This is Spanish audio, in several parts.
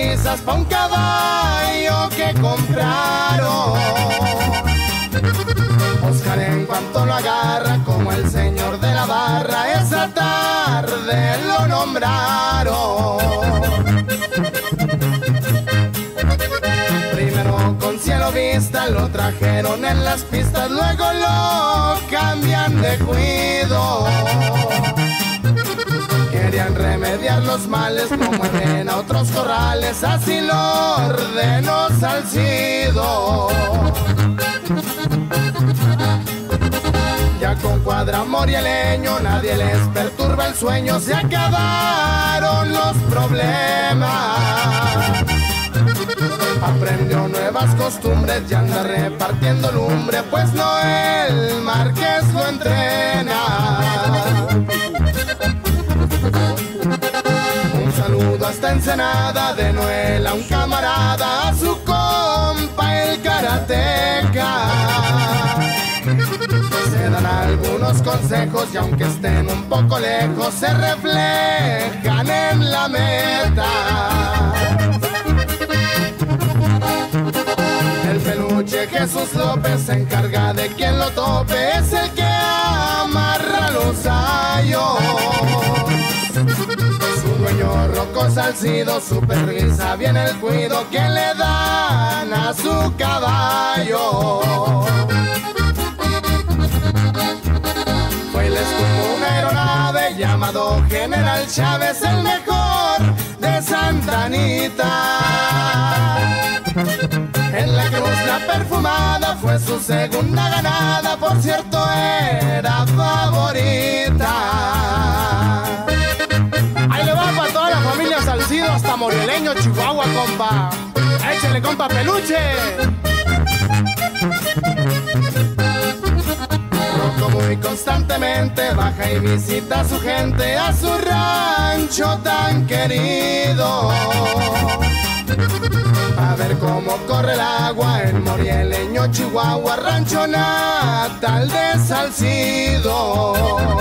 divisas pa' un caballo que compraron. Oscar en cuanto lo agarra como el señor de la barra, esa tarde lo nombraron. Primero con Cielo Vista lo trajeron en las pistas, luego lo cambian de cuido. Querían remediar los males como en otros corrales, así lo ordenó Salcido. Ya con Cuadra Morieleño nadie les perturba el sueño, se acabaron los problemas. Aprendió nuevas costumbres y anda repartiendo lumbre, pues Noel Márquez lo entrena. Un saludo hasta Ensenada de Noel a un camarada, a su compa el karateca. Se dan algunos consejos y aunque estén un poco lejos, se reflejan en la meta. El peluche Jesús López se encarga de quien lo tope, es el que amarra los ayos. Su dueño Rocco Salcido supervisa bien el cuido que le dan a su caballo. Fue como una aeronave llamado General Chávez, el mejor de Santa Anita. En la cruz la perfumada fue su segunda ganada, por cierto era favorita. Ahí le va para toda la familia Salcido hasta Morieleño, Chihuahua, compa. Échale, compa, peluche. Rocco muy constantemente baja y visita a su gente, a su rancho tan querido. A ver cómo corre el agua en Morieleño, Chihuahua, rancho natal de Salcido.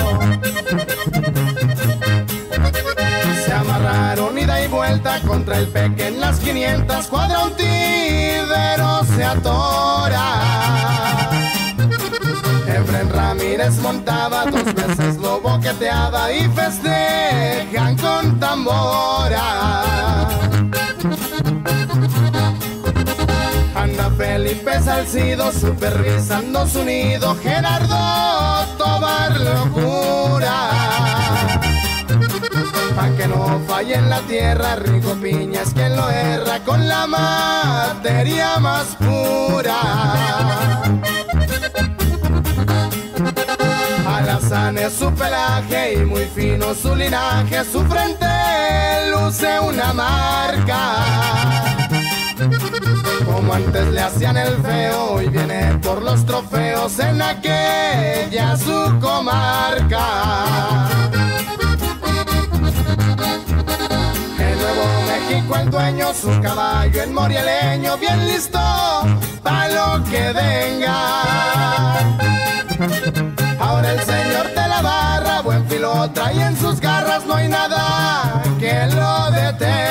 Se amarraron ida y vuelta contra el Peque en las 500, Cuadra un tibero se atora. Efren Ramírez montaba, 2 veces lo boqueteaba y festejan con tambora. Anda Felipe Salcido supervisando su nido, Gerardo Tobar locura. Pa' que no falle en la tierra, Rico Piña es quien lo erra con la materia más pura. Alazán es su pelaje y muy fino su linaje, su frente luce una marca. Como antes le hacían el feo, hoy viene por los trofeos en aquella su comarca. En Nuevo México el dueño, su caballo en Morieleño, bien listo pa' lo que venga. Ahora el señor de la barra, buen filo trae en sus garras, no hay nada que lo detenga.